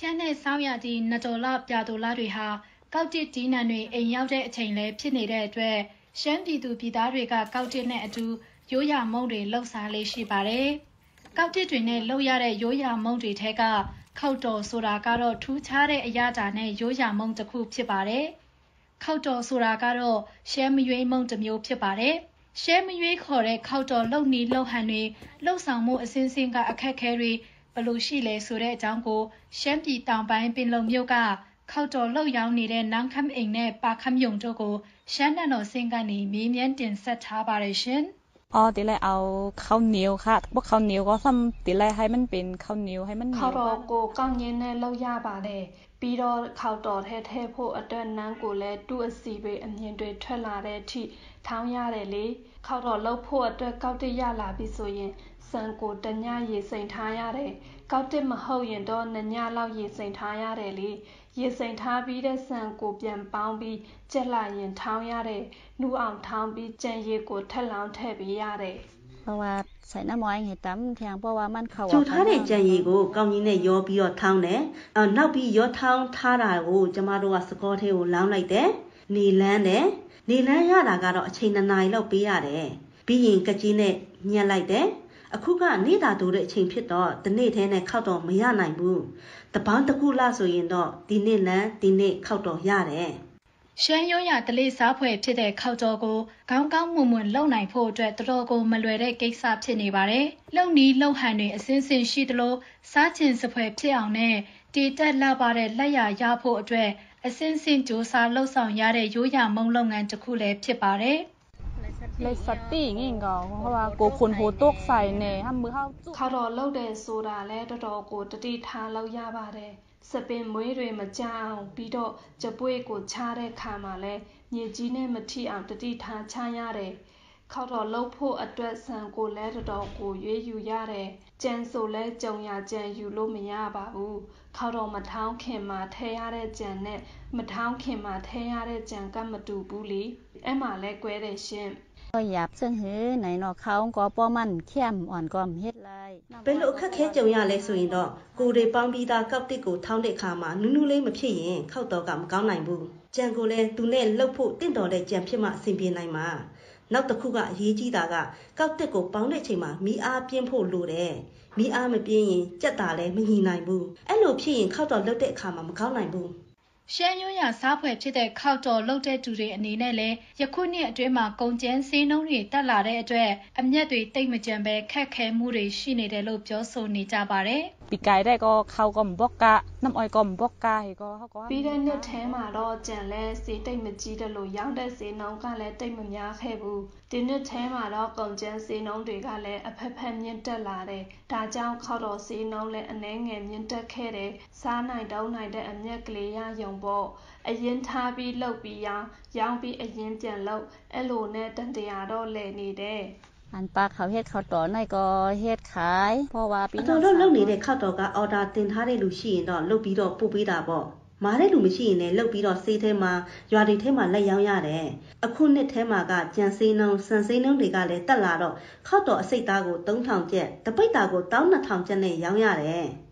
န်းနဲ့ဆောင်းရာသီနတော်လပြာတော်လတွေဟာကောက်တစ်ဒီနံတွေအိမ်ရောက်တဲ့အချိန်လဲဖြစ်နေတဲ့အတွက်ရှမ်းပြည်သူပြည်သားတွေကကောက်တစ်နဲ့အတူရိုးရာမုန့်တွေလှုပ်ရှားလေးရှိပါတယ်။ကောက်တစ်တွေနဲ့လှုပ်ရတဲ့ရိုးရာမုန့်တွေထဲကခောက်တော်ဆိုတာကတော့ထူးခြားတဲ့အရာတာနဲ့ရိုးရာမုန့်တစ်ခုဖြစ်ပါတယ်။ခောက်တော်ဆိုတာကတော့ရှမ်းမရွေးမုန့်တစ်မျိုးဖြစ်ပါတယ်။ရှမ်းမရွေးခေါ်တဲ့ခောက်တော်လှုပ်နီးလှုပ်ဟန်တွေလှုပ်ဆောင်မှုအစင်းစင်းကအခက်အခဲတွေဘလို့ရှိလဲဆိုတဲ့အကြောင်းကိုရှမ်းပြည်တောင်ပိုင်းပင်လုံမြို့ကခောက်တော်လှုပ်ရောင်းနေတဲ့နန်းခမ်းအိမ်နဲ့ပါခမ်းယုံတို့ကိုရှမ်းနယ်တော်စင်ကနေမေးမြန်းတင်ဆက်ထားပါတယ်ရှင်။တီလဲเอาข้าวเหนียวค่ะพวกข้าวเหนียวก็ทำတီလဲให้มันเป็นข้าวเหนียวให้มันခောက်တော်ကိုကောင်းရင်းနဲ့လှုပ်ရပါတယ်ပြီးတော့ခောက်တော်ထဲဖို့အတွက်နန်းကိုလည်းတူအစီတွေအမြင်တွေထွက်လာတဲ့အထိထောင်းရတယ်လေခောက်တော်လှုပ်ဖို့အတွက်ကောက်တစ်ရလာပြီဆိုရင်စံကိုတညရေစိမ်ထားရတယ်ကောက်တစ်မဟုတ်ရင်တော့2ညလောက်ရေစိမ်ထားရတယ်လေရေစိမ်ထားပြီးတဲ့စံကိုပြန်ပေါင်းပြီးကျက်လာရင်ထောင်းရတယ်နူးအောင်ထောင်းပြီးကြံရေကိုထက်လောင်းထည့်ပေးရတယ်เพราะว่าใส่น้ำมันให้ตำแทงเพราะว่ามันเข้าจุดท้าတဲ့ကြံရည်ကိုကောင်းကြီးနဲ့ရောပြီးတော့ထောင်းတယ်။နောက်ပြီးရောထောင်းထားတာကိုကျမတို့ကစကောထဲကိုလောင်းလိုက်တယ်။နေလန်းတယ်။နေလန်းရတာကတော့အချိန်2နာရီလောက်ပေးရတယ်။ပြီးရင်ကကြီးနဲ့ညှက်လိုက်တယ်။အခုကနေတာတိုးတဲ့အချိန်ဖြစ်တော့ဒီနေ့ထဲနဲ့ခောက်တော့မရနိုင်ဘူး။တပေါင်းတစ်ခုလားဆိုရင်တော့ဒီနေ့လန်းဒီနေ့ခောက်တော့ရတယ်။ရှမ်းရိုးရာတလေးစားဖွဲ့ဖြစ်တဲ့ခောက်တော်ကိုကောင်းကောင်းမွန်မွန်လုံနိုင်ဖို့အတွက်တော်တော်ကိုမလွယ်တဲ့ကိစ္စဖြစ်နေပါတယ်။လုံနီးလုံဟန်တွေအစင်းစင်းရှိသလိုစားချင်စဖွဲ့ဖြစ်အောင်နဲ့တည်တက်လာပါတဲ့လက်ရရဖို့အတွက်အစင်းစင်းကြိုးစားလှုပ်ဆောင်ရတဲ့ရိုးရာမုံလုပ်ငန်းတစ်ခုလည်းဖြစ်ပါတယ်။လေစတိငင်းကောเพราะว่าကိုခွန်ဟိုတုတ်ဆိုင်နေဟမ်มือเฮาခောက်တော်လှုပ်တယ်ဆိုတာလဲတော်တော်ကိုတတိထားလောက်ရပါတယ်စပင်မွေးတွေမကြအောင်ပြီးတော့ကြပွေးကိုချတဲ့ခါမှာလဲမြေကြီးနဲ့မထိအောင်တတိထားချရတယ်ခောက်တော်လှုပ်ဖို့အတွက်ဆန်ကိုလဲတော်တော်ကိုရွေးယူရတယ်ကြံဆိုလဲကြုံရကြံယူလို့မရပါဘူးခောက်တော်မထောင်းခင်မှာထဲရတဲ့ကြံနဲ့မထောင်းခင်မှာထဲရတဲ့ကြံကမတူဘူးလေအဲ့မှာလဲကွဲတယ်ရှင်ก็หยาบซึ่งหือไหนเนาะเขาก็ป้อมันเข้มอ่อนก็เฮ็ดเลยဘယ်လိုအခက်ခဲကြုံရလဲဆိုရင်တော့ကိုယ်တွေပေါင်းပြီးသားကောက်တစ်ကိုထောင်းတဲ့အခါမှာနူးနူးလေးမဖြစ်ရင်ခောက်တော့ကမကောင်းနိုင်ဘူးကြံကိုလည်းသူနဲ့လှုပ်ဖို့တင့်တော်တဲ့ကြံဖြစ်မှအဆင်ပြေနိုင်မှာနောက်တစ်ခုကအရေးကြီးတာကကောက်တစ်ကိုပေါင်းတဲ့အချိန်မှာမီးအားပြင်းဖို့လိုတယ်မီးအားမပြင်းရင်ကြက်တာလည်းမညီနိုင်ဘူးအဲ့လိုဖြစ်ရင်ခောက်တော့လှုပ်တဲ့အခါမှာမကောင်းနိုင်ဘူးရှမ်းရိုးရာစားဖွဲ့ဖြစ်တဲ့ခောက်တော်လှုပ်တဲ့သူတွေအနေနဲ့လည်းယခုနှစ်အတွင်းမှာကုန်ကျန်းစည်းနှုန်းတွေတက်လာတဲ့အတွက်အမျက်တွေတိတ်မကြံပဲခက်ခဲမှုတွေရှိနေတယ်လို့ပြောဆိုနေကြပါတယ်ปีกายได้ก็เขาก็บอกกะน้ำอ้อยก็บอกกะก็เขาก็ပြီးတဲ့နှစ်ထဲမှာတော့ကြံလဲစီတိတ်မကြီးတယ်လို့ရောင်းတဲ့စီနှုန်းကလည်းတိတ်မများခဲ့ဘူးဒီနှစ်ထဲမှာတော့ကုန်ကျန်းစီနှုန်းတွေကလည်းအဖက်ဖက်မြင့်တက်လာတယ်ဒါကြောင့်ခောက်တော်စီနှုန်းလည်းအနှဲငယ်မြင့်တက်ခဲ့တယ်စားနိုင်တောင်းနိုင်တဲ့အမျက်ကလေးရယုံပေါ့အရင်ထားပြီးလှုပ်ပြီးရောင်းပြီးအရင်ပြန်လှုပ်အဲ့လိုနဲ့တန်တရာတော့လဲနေတယ်อันปลาเขาเฮ็ดข้าวต่อในก็เฮ็ดขายเพราะว่าปีတော်လှုပ်နေတဲ့ခောက်တော်ကအော်ဒါတင်ထားတဲ့လူရှိရင်တော့လှုပ်ပြီးတော့ပို့ပေးတာပေါ့မားတဲ့လူမရှိရင်လည်းလှုပ်ပြီးတော့ဆေးထဲမှာရွာတွေထဲမှာလက်ရောင်းရတယ်အခုနှစ်ထဲမှာကကြံဆေးနှုန်းစံဆေးနှုန်းတွေကလည်းတက်လာတော့ခောက်တော်အစိတ်သားကို3000ကျပ်တပိတ်တာကို12000ကျပ်နဲ့ရောင်းရတယ်